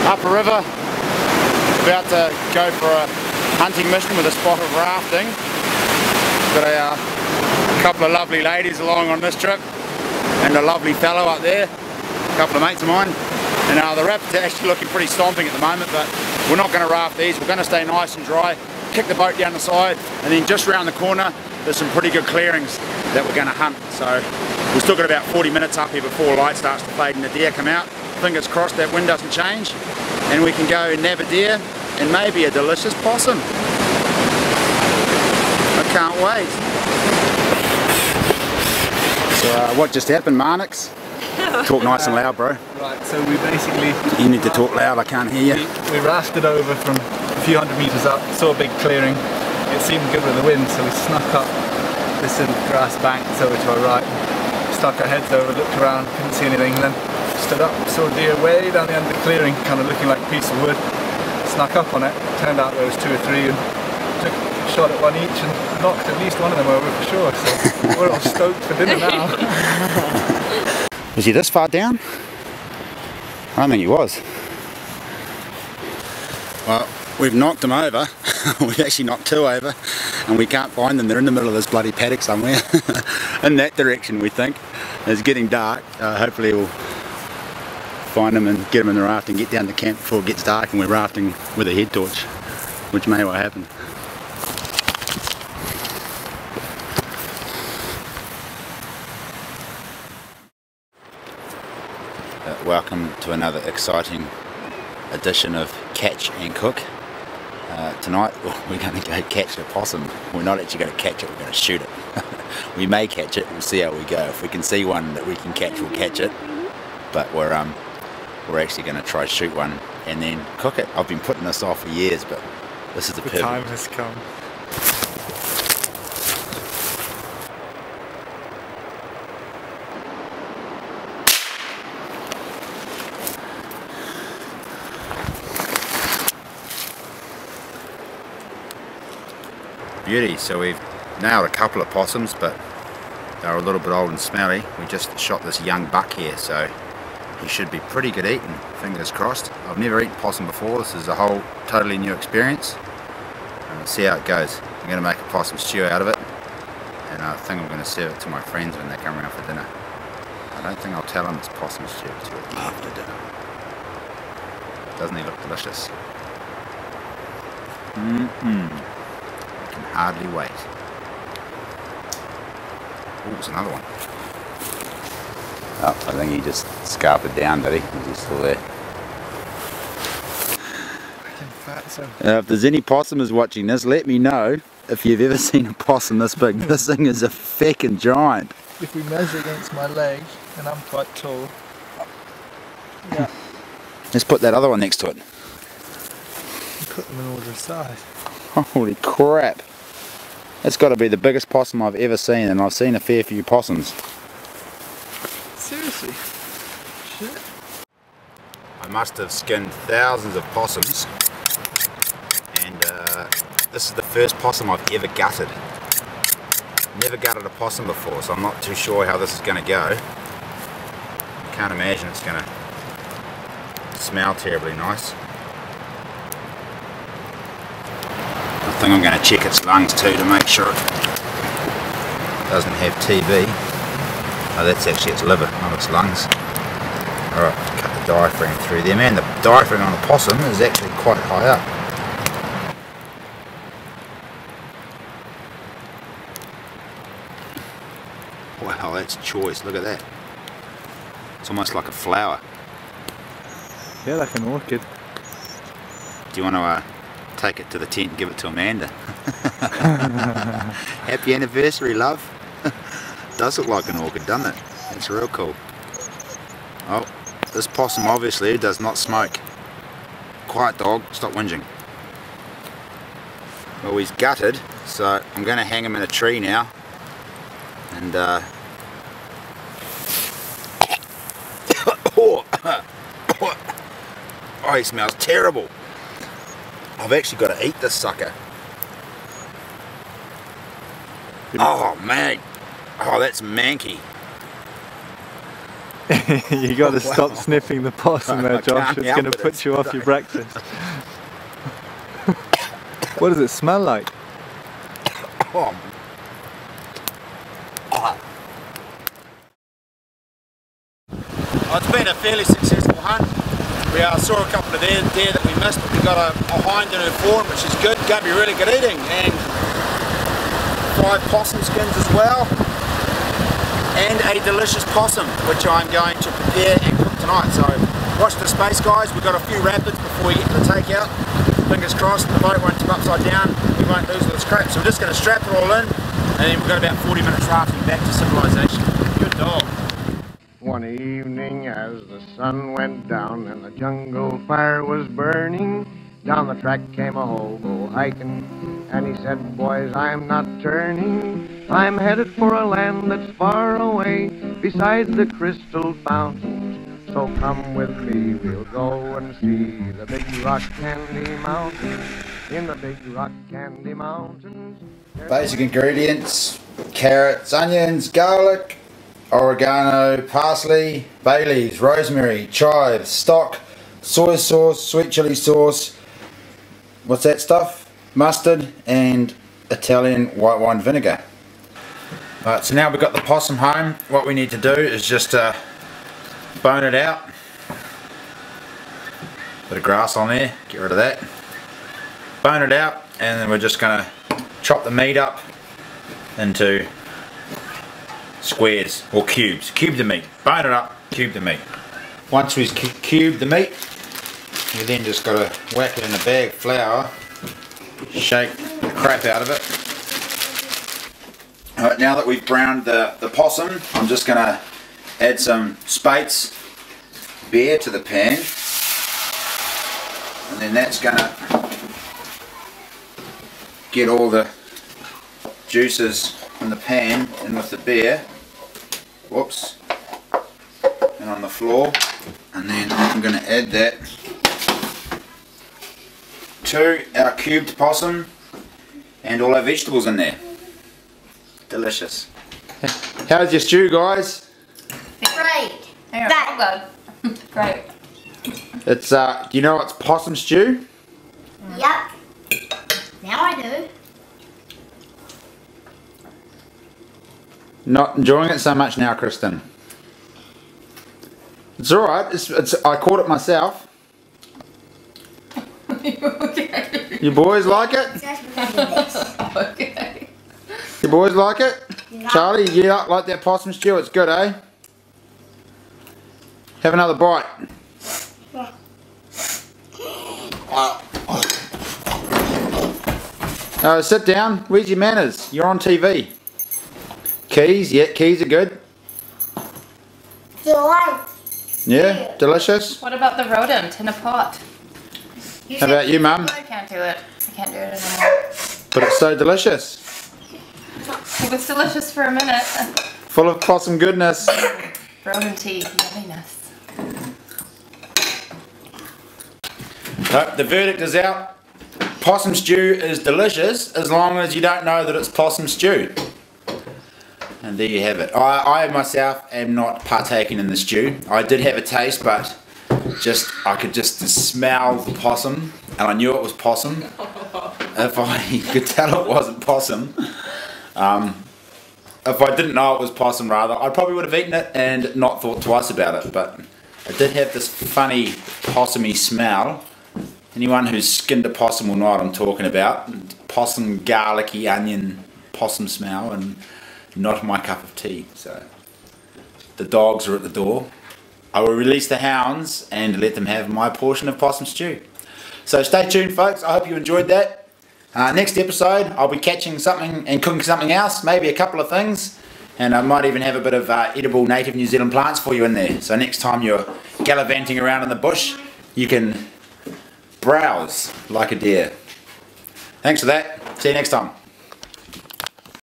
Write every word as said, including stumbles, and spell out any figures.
up a river, about to go for a hunting mission with a spot of rafting. Got a uh, couple of lovely ladies along on this trip, and a lovely fellow up there, a couple of mates of mine. And uh, the rapids are actually looking pretty stomping at the moment, but we're not going to raft these. We're going to stay nice and dry, kick the boat down the side, and then just round the corner there's some pretty good clearings that we're going to hunt. So we've still got about forty minutes up here before light starts to fade and the deer come out. Fingers crossed that wind doesn't change, and we can go nab a deer and maybe a delicious possum. I can't wait. So uh, what just happened, Marnix? Talk nice and loud, bro. Right, so we basically... You need to talk loud, I can't hear you. We, we rafted over from a few hundred metres up, saw a big clearing. It seemed good with the wind, so we snuck up this little grass bank over to our right. Stuck our heads over, looked around, couldn't see anything, then stood up, saw a deer way down the end of the clearing, kind of looking like a piece of wood. Snuck up on it, turned out there was two or three, and took a shot at one each and knocked at least one of them over for sure, so we're all stoked for dinner now. Was he this far down? I don't think he was. Well, we've knocked him over. We've actually knocked two over, and we can't find them. They're in the middle of this bloody paddock somewhere. In that direction, we think. It's getting dark. Uh, hopefully we'll find them and get them in the raft and get down to camp before it gets dark and we're rafting with a head torch, which may well happen. Uh, welcome to another exciting edition of Catch and Cook. Uh, tonight we're going to go catch a possum. We're not actually going to catch it, we're going to shoot it. We may catch it, we'll see how we go. If we can see one that we can catch, we'll catch it. But we're um we're actually going to try shoot one and then cook it. I've been putting this off for years, but this is the perfect time has come. Beauty. So we've nailed a couple of possums, but they're a little bit old and smelly. We just shot this young buck here, so he should be pretty good eating, fingers crossed. I've never eaten possum before. This is a whole totally new experience. And we'll see how it goes. I'm going to make a possum stew out of it, and I think I'm going to serve it to my friends when they come around for dinner. I don't think I'll tell them it's possum stew until after dinner. Doesn't he look delicious? Mm-mm. I can hardly wait. Oh, there's another one. Oh, I think he just scarped it down, did he? Is he still there? Uh, if there's any possumers watching this, let me know if you've ever seen a possum this big. This thing is a feckin' giant. If we measure against my legs, and I'm quite tall. Yeah. Let's put that other one next to it. Put them in order of size. Holy crap. That's got to be the biggest possum I've ever seen, and I've seen a fair few possums. Seriously? Shit. I must have skinned thousands of possums, and uh, this is the first possum I've ever gutted. Never gutted a possum before, so I'm not too sure how this is going to go. I can't imagine it's going to smell terribly nice. I think I'm going to check its lungs too to make sure it doesn't have T B. Oh, that's actually its liver, not its lungs. Alright, cut the diaphragm through there. Man, the diaphragm on a possum is actually quite high up. Wow, that's choice, look at that. It's almost like a flower. Yeah, like an orchid. Do you want to uh, take it to the tent and give it to Amanda? Happy anniversary, love. Does look like an orchid, doesn't it? It's real cool. Oh, this possum obviously does not smoke. Quiet dog, stop whinging. Well, he's gutted, so I'm going to hang him in a tree now. And uh, oh, he smells terrible. I've actually got to eat this sucker. Oh man, oh that's manky. You got to stop wow. sniffing the possum there, Josh. It's going to put you off your breakfast. What does it smell like? Oh. It's been a fairly successful hunt. We uh, saw a couple of deer, deer that we missed, but we got a, a hind in her fawn, which is good. Going to be really good eating, and fried possum skins as well, and a delicious possum, which I'm going to prepare and cook tonight. So watch the space, guys. We've got a few rapids before we get to the takeout. Fingers crossed the boat won't tip upside down. We won't lose all this crap. So we're just going to strap it all in, and then we've got about forty minutes rafting back to civilization. Good dog. One evening as the sun went down and the jungle fire was burning, down the track came a hobo hiking, and he said, boys, I'm not turning. I'm headed for a land that's far away, beside the crystal fountains. So come with me, we'll go and see the big rock candy mountains, in the big rock candy mountains. Basic ingredients: carrots, onions, garlic, oregano, parsley, bay leaves, rosemary, chives, stock, soy sauce, sweet chili sauce, what's that stuff? Mustard, and Italian white wine vinegar. Right, so now we've got the possum home. What we need to do is just uh, bone it out. Bit of grass on there, get rid of that. Bone it out, and then we're just going to chop the meat up into squares or cubes. Cube the meat. Bone it up, cube the meat. Once we've cubed the meat, you then just got to whack it in a bag of flour, shake the crap out of it. Alright, now that we've browned the, the possum, I'm just going to add some Speight's beer to the pan, and then that's going to get all the juices from the pan in with the beer. Whoops, and on the floor, and then I'm going to add that to our cubed possum and all our vegetables in there. Delicious. How's your stew, guys? Great. That good. Great. It's uh, do you know it's possum stew? Yep. Now I do. Not enjoying it so much now, Kristen. It's alright, it's, it's, I caught it myself. Okay. You boys like it? Okay. You boys like it? Yeah. Charlie, you like that possum stew? It's good, eh? Have another bite. Uh, sit down. Where's your manners? You're on T V. Keys, yeah, keys are good. Yeah, delicious. What about the rodent in a pot? You How about you, Mum? I can't do it. I can't do it anymore. But it's so delicious. It was delicious for a minute. Full of possum goodness. Rodenty yumminess. So, the verdict is out. Possum stew is delicious as long as you don't know that it's possum stew. And there you have it. I, I myself am not partaking in the stew. I did have a taste, but just I could just smell the possum, and I knew it was possum. If I could tell it wasn't possum, um, if I didn't know it was possum, rather, I probably would have eaten it and not thought twice about it. But it did have this funny possumy smell. Anyone who's skinned a possum will know what I'm talking about. Possum, garlicky, onion, possum smell, and not my cup of tea. So the dogs are at the door. I will release the hounds and let them have my portion of possum stew. So stay tuned, folks. I hope you enjoyed that. Uh, next episode, I'll be catching something and cooking something else, maybe a couple of things, and I might even have a bit of uh, edible native New Zealand plants for you in there. So next time you're gallivanting around in the bush, you can browse like a deer. Thanks for that. See you next time.